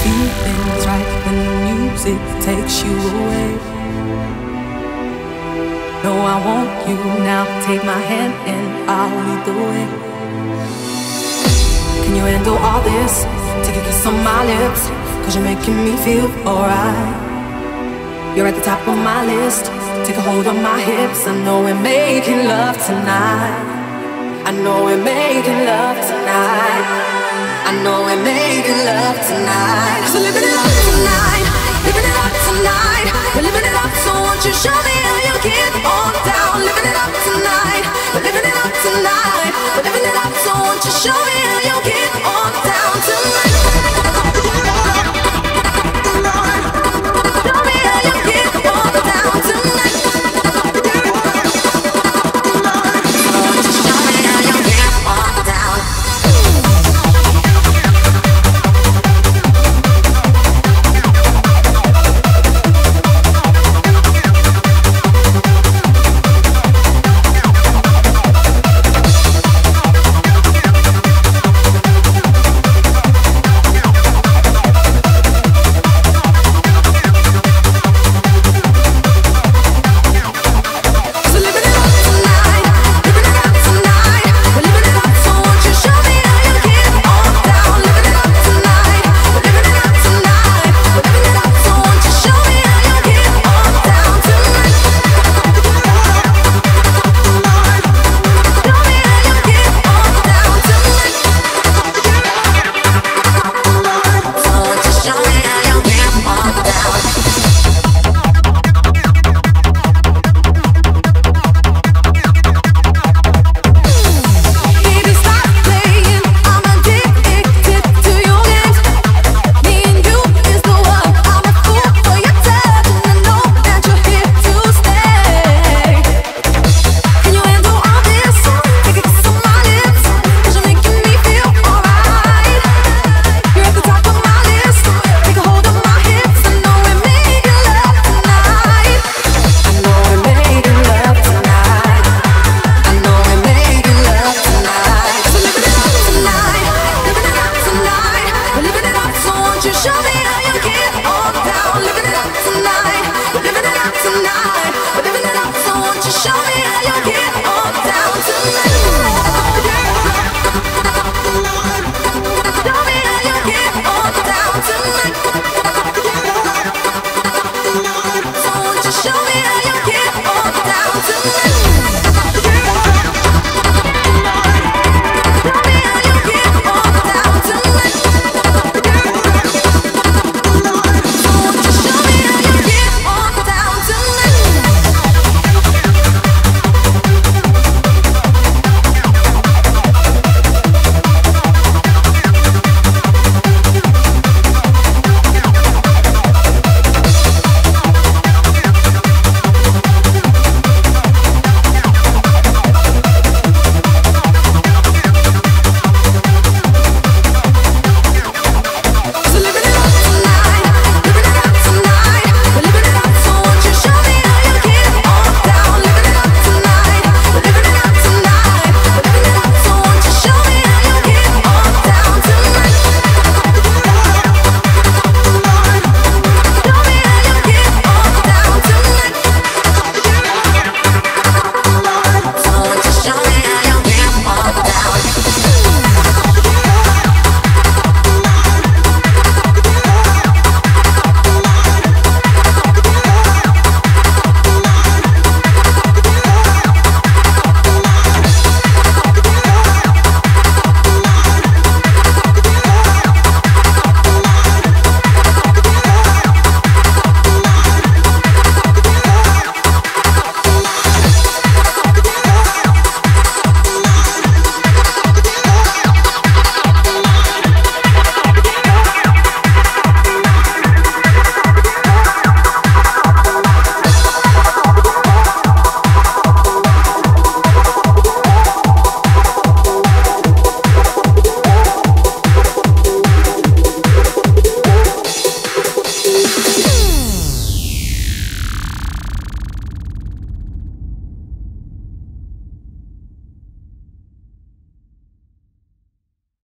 feeling's right when the music takes you away. No, I want you now. Take my hand and I'll lead the way. Can you handle all this? Take a kiss on my lips, 'cause you're making me feel alright. You're at the top of my list. Take a hold of my hips. I know we're making love tonight. I know we're making love tonight. I know we're making love tonight. So living it up tonight, living it up tonight. We're living it up, so won't you show me how you get on down? Living it up tonight, we're living it up tonight. We're living it up, so won't you show me